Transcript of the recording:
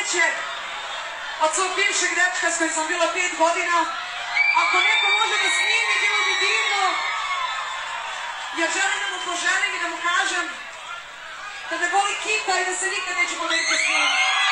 sreće od svog bivšeg dečka s kojim sam bila 5 godina. Ako neko može da snimi, bilo bi divno. Ja želim da mu poželim i da mu kažem da me boli kita i da se nikad neću pomeriti s njim.